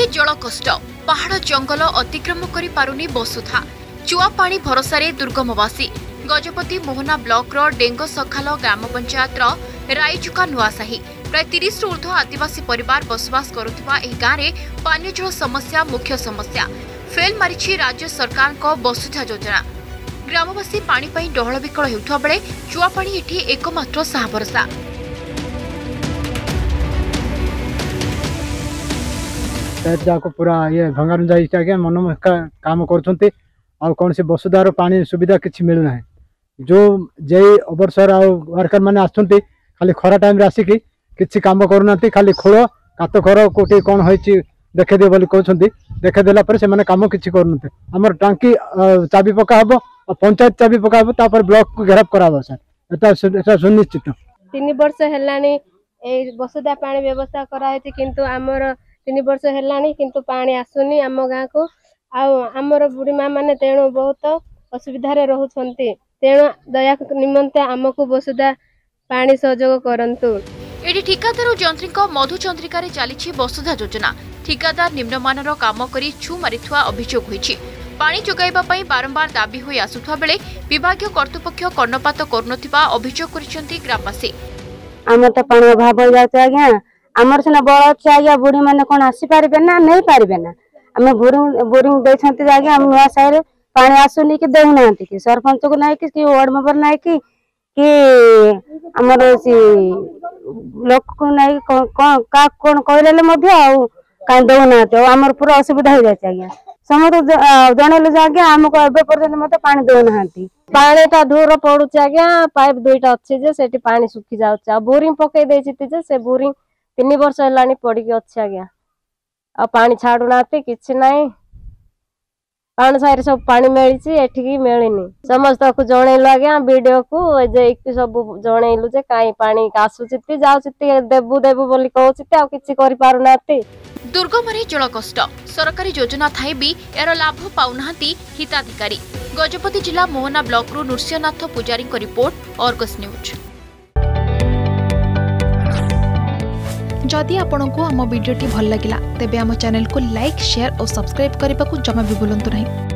जल कष्ट पहाड़ जंगल अतिक्रम करि पारुनी बसुधा चुआ पानी भरोसा दुर्गमवासी गजपति मोहना ब्लॉक डेंग सखाल ग्राम पंचायत राईचुका नुआसाही प्राय 30 रु ऊर्ध्व आदिवासी परिवार बसवास करुवा गाँव में पानीय जल समस्या मुख्य समस्या फेल मारिछि राज्य सरकार को वसुधा योजना ग्रामवासी पानी पई डहल विकल हेउथवा बेले चुआ पानी एठी एकमात्र साहा भरोसा। जाको पूरा ये भंगारुंजा आज्ञा मन काम कर कौन से वसुधार पानी सुविधा किसी मिलूना है जो जे अवसर वर्कर मैंने आसुँच खाली खरा टाइम आसिक किसी कम करना खाली खोल कात घर कौटी कौन हो देखेदे बोली कहते देखेदेला से कम किसी करते आमर टांकी चाबी पका हम और पंचायत चाबी पका हम ब्लॉक को घेराव करा सर एटा सुनिश्चित 3 वर्ष है वसुधा पानी व्यवस्था कराई किंतु आमर 3 वर्ष है किंतु पानी आसुनी आम गाँ को आमर बुढ़ी माँ मैंने तेणु बहुत असुविधा रोचते तेणु दया निमंते आमको वसुधा पानी सहयोग करंतु। एडी ठिकादार जंत्री मधुचंद्रिका चली वसुधा योजना ठिकादार निम्नमानर काम करी छु मारिथुआ अभियोग होईछि पानी जोगाइबा पई बारंबार दाबी होई आसुथुआ बेले विभागीय कर्तृपक्ष कर्णपात करुनथिबा अभियोग करिसेंती ग्रामवासी। आमर तो पानी अभाव हो जाते आज्ञा आमर सिना बड़ अच्छे आज्ञा बुढ़ी मैंने कौन आसी पारे ना नहीं पारे ना आम बोरिंग देते आज्ञा आम नुआ साहिर पानी आसुनी कि देना कि सरपंच को ना कि वार्ड मेंबर ना कि आमर लोक को नहीं कौन कहले कहीं दौना आमर पूरा असुविधा हो जाए आज्ञा समस्त जनइलु आज्ञा आमको एवं पर्यटन मत पानी दौना पानीटा दूर पड़ुच आज्ञा पाइप 2टा अच्छे जे से पानी सुखी जाऊँ बोरिंग पकई देजे से बोरिंग 3 वर्ष है पड़ी अच्छे आज्ञा आ पानी छाड़ूना कि नाई पानी साइड सब पानी मिली एठिकी मिलनी समस्त को जनइलु आज्ञा वीडियो को सब जनइलु जे कहीं पानी आसुची जाऊँ देबू देबू बोली कहते किसी करिपारुना दुर्गम जल कष्ट सरकारी योजना थाई भी यार लाभ पाउनाहांती हिताधिकारी। गजपति जिला मोहना ब्लॉक रु नृसिंहनाथ पुजारी को रिपोर्ट अर्गस न्यूज। जदि आपंक आम भिडी भल लगा तेब आम चैनल को लाइक शेयर और सब्सक्राइब करने को जमा भी भूलु नहीं।